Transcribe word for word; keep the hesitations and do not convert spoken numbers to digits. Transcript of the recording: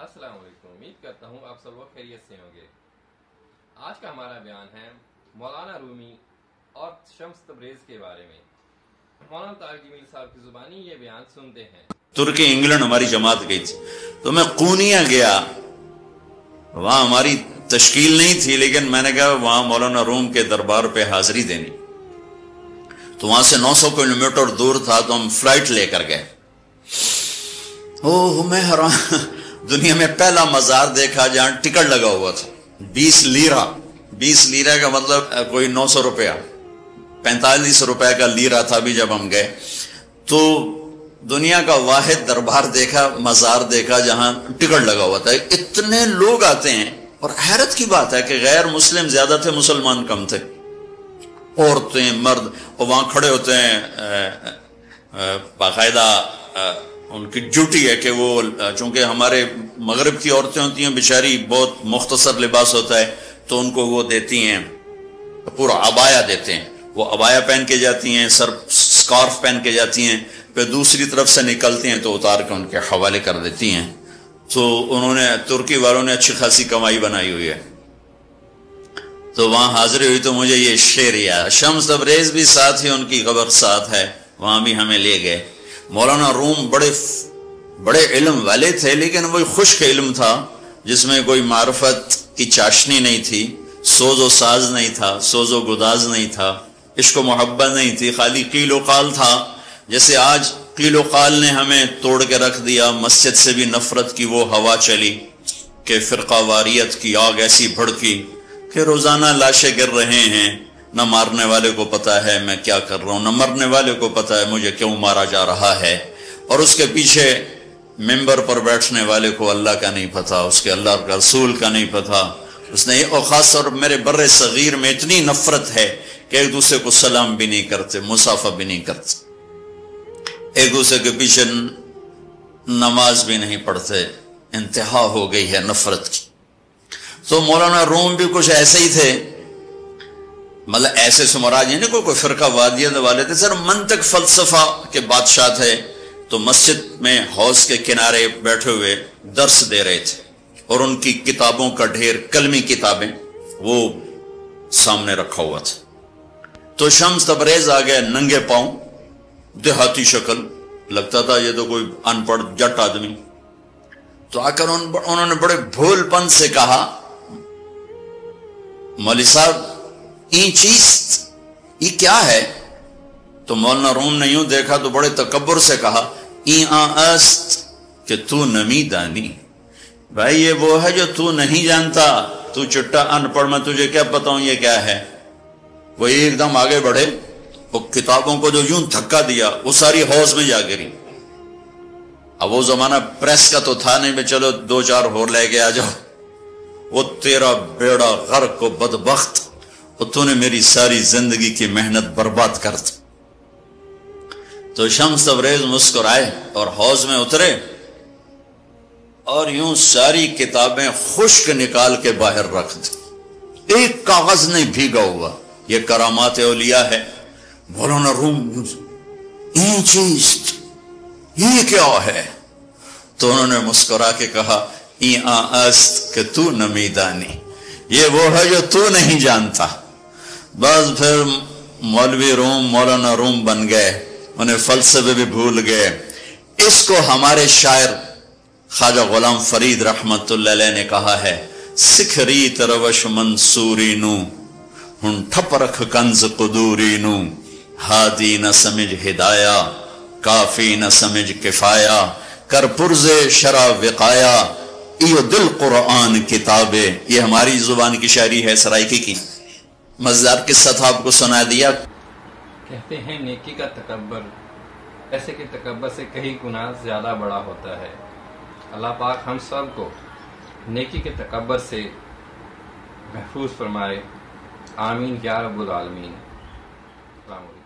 السلام علیکم، امید کرتا ہوں آپ سب لوگ خیریت سے ہوں گے۔ آج کا ہمارا بیان ہے مولانا رومی اور شمس تبریز کے بارے میں۔ مولانا طارق جمیل صاحب کی زبانی یہ بیان سنتے ہیں۔ ترکی انگلینڈ ہماری جماعت گئی تھی تو میں قونیہ گیا، وہاں ہماری تشکیل نہیں تھی، لیکن میں نے کہا وہاں مولانا روم کے دربار پہ حاضری دینی، تو وہاں سے نو سو کلو میٹر دور تھا، تو ہم فلائٹ لے کر گئے۔ اوہ میں حیران، دنیا میں پہلا مزار دیکھا جہاں ٹکٹ لگا ہوا تھا، بیس لیرہ بیس لیرہ کا مطلب کوئی نو سو روپیہ پینتالیس روپے کا لیرہ تھا بھی جب ہم گئے۔ تو دنیا کا واحد دربار دیکھا، مزار دیکھا جہاں ٹکٹ لگا ہوا تھا، اتنے لوگ آتے ہیں، اور حیرت کی بات ہے کہ غیر مسلم زیادہ تھے، مسلمان کم تھے، عورتیں مرد، اور وہاں کھڑے ہوتے ہیں، باقاعدہ ان کی ڈیوٹی ہے کہ وہ، چونکہ ہمارے مغرب کی عورتیں ہوتی ہیں بیچاری، بہت مختصر لباس ہوتا ہے، تو ان کو وہ دیتی ہیں پورا عبایا دیتے ہیں، وہ عبایا پہن کے جاتی ہیں، سر سکارف پہن کے جاتی ہیں، پھر دوسری طرف سے نکلتی ہیں تو اتار کے ان کے حوالے کر دیتی ہیں۔ تو انہوں نے، ترکی والوں نے اچھی خاصی کمائی بنائی ہوئی ہے۔ تو وہاں حاضری ہوئی تو مجھے یہ شعر یاد، شمس تبریز بھی ساتھ ہی، ان کی قبر ساتھ ہے، وہاں بھی ہمیں لے گئے۔ مولانا روم بڑے بڑے علم والے تھے، لیکن وہی خشک علم تھا جس میں کوئی معرفت کی چاشنی نہیں تھی، سوز و ساز نہیں تھا، سوز و گداز نہیں تھا، عشق و محبت نہیں تھی، خالی قیل و قال تھا۔ جیسے آج قیل و قال نے ہمیں توڑ کے رکھ دیا، مسجد سے بھی نفرت کی وہ ہوا چلی کہ فرقہ واریت کی آگ ایسی بھڑکی کہ روزانہ لاشیں گر رہے ہیں، نہ مارنے والے کو پتا ہے میں کیا کر رہا ہوں، نہ مرنے والے کو پتا ہے مجھے کیوں مارا جا رہا ہے، اور اس کے پیچھے ممبر پر بیٹھنے والے کو اللہ کا نہیں پتا، اس کے اللہ کا رسول کا نہیں پتا۔ اس نے، اور خاص طور میرے بر صغیر میں اتنی نفرت ہے کہ ایک دوسرے کو سلام بھی نہیں کرتے، مصافحہ بھی نہیں کرتے، ایک دوسرے کے پیچھے نماز بھی نہیں پڑھتے، انتہا ہو گئی ہے نفرت کی۔ تو مولانا روم بھی کچھ ایسے ہی تھے، مطلب ایسے سے مراد یہ نہیں کوئی کوئی فرقہ وادیت والے تھے، سر منطق فلسفہ کے بادشاہ تھے۔ تو مسجد میں حوض کے کنارے بیٹھے ہوئے درس دے رہے تھے، اور ان کی کتابوں کا ڈھیر، کلمی کتابیں وہ سامنے رکھا ہوا تھا۔ تو شمس تبریز آ گئے ننگے پاؤں، دیہاتی شکل، لگتا تھا یہ تو کوئی ان پڑھ جٹ آدمی۔ تو آ کر انہوں نے بڑے بھول پن سے کہا، مولوی صاحب این چیز یہ کیا ہے؟ تو مولانا روم نے یوں دیکھا تو بڑے تکبر سے کہا، این آن است کہ تو نمی دانی، بھائی یہ وہ ہے جو تو نہیں جانتا، تو چٹا ان پڑھ، میں تجھے کیا بتاؤں یہ کیا ہے۔ وہ ایک دم آگے بڑھے، وہ کتابوں کو جو یوں دھکا دیا وہ ساری حوض میں جا گری۔ اب وہ زمانہ پریس کا تو تھا نہیں، میں چلو دو چار اور لے کے آ جاؤ، وہ تیرا بیڑا غرق و بدبخت، اور تو نے میری ساری زندگی کی محنت برباد کر دی۔ تو شمس تبریز مسکرائے اور حوض میں اترے، اور یوں ساری کتابیں خشک نکال کے باہر رکھ دی، ایک کاغذ نہیں بھیگا ہوا۔ یہ کرامات اولیاء ہے۔ مولانا روم، یہ چیز یہ کیا ہے؟ تو انہوں نے مسکرا کے کہا، این آن است کہ تو نمی دانی، یہ وہ ہے جو تو نہیں جانتا۔ بس پھر مولوی روم مولانا روم بن گئے، انہیں فلسفے بھی بھول گئے۔ اس کو ہمارے شاعر خواجہ غلام فرید رحمت اللہ علیہ نے کہا ہے، سکھ ریت روش منصوری نو، ہن ٹھپ رکھ کنز قدوری نو، ہادی نہ سمجھ ہدایہ، کافی نہ سمجھ کفایہ، کر پرز شرع وقایا، ایو دل قرآن کتابے۔ یہ ہماری زبان کی شاعری ہے، سرائکی کی۔ مزدار قصہ تھا، آپ کو سنا دیا۔ کہتے ہیں نیکی کا تکبر، ایسے کہ تکبر سے کہیں گناہ زیادہ بڑا ہوتا ہے۔ اللہ پاک ہم سب کو نیکی کے تکبر سے محفوظ فرمائے، آمین یا رب العالمین۔ السلام علیکم۔